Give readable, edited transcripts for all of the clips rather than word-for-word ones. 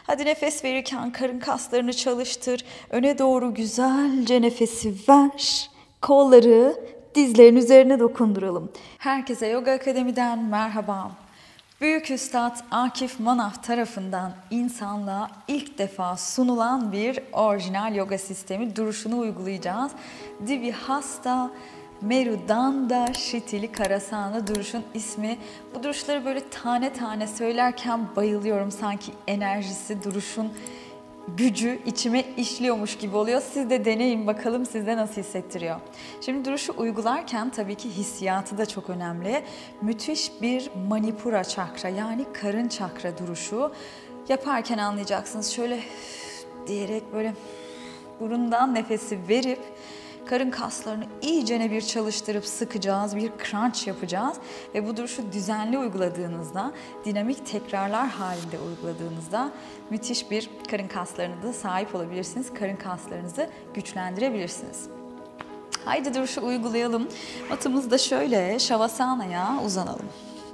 Hadi nefes verirken karın kaslarını çalıştır. Öne doğru güzelce nefesi ver. Kolları dizlerin üzerine dokunduralım. Herkese Yoga Akademi'den merhaba. Büyük Üstad Akif Manaf tarafından insanlığa ilk defa sunulan bir orijinal yoga sistemi duruşunu uygulayacağız. Divihasta Merudanda Shitili Karasana duruşun ismi. Bu duruşları böyle tane tane söylerken bayılıyorum. Sanki enerjisi, duruşun gücü içime işliyormuş gibi oluyor. Siz de deneyin bakalım sizde nasıl hissettiriyor. Şimdi duruşu uygularken tabii ki hissiyatı da çok önemli. Müthiş bir Manipura çakra yani karın çakra duruşu. Yaparken anlayacaksınız. Şöyle diyerek böyle burundan nefesi verip karın kaslarını iyicene bir çalıştırıp sıkacağız, bir crunch yapacağız ve bu duruşu düzenli uyguladığınızda, dinamik tekrarlar halinde uyguladığınızda müthiş bir karın kaslarına da sahip olabilirsiniz. Karın kaslarınızı güçlendirebilirsiniz. Haydi duruşu uygulayalım. Matımızda şöyle Şavasana'ya uzanalım.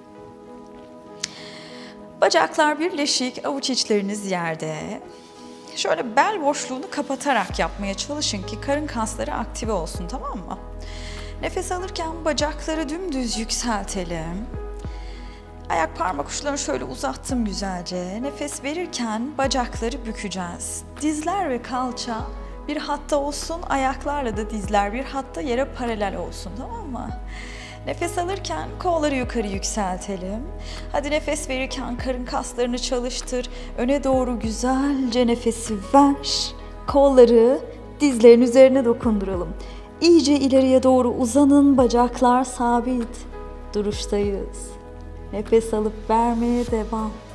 Bacaklar birleşik, avuç içleriniz yerde. Şöyle bel boşluğunu kapatarak yapmaya çalışın ki karın kasları aktive olsun, tamam mı? Nefes alırken bacakları dümdüz yükseltelim. Ayak parmak uçlarını şöyle uzattım güzelce. Nefes verirken bacakları bükeceğiz. Dizler ve kalça bir hatta olsun, ayaklarla da dizler bir hatta yere paralel olsun, tamam mı? Nefes alırken kolları yukarı yükseltelim. Hadi nefes verirken karın kaslarını çalıştır. Öne doğru güzelce nefesi ver. Kolları dizlerin üzerine dokunduralım. İyice ileriye doğru uzanın. Bacaklar sabit. Duruştayız. Nefes alıp vermeye devam.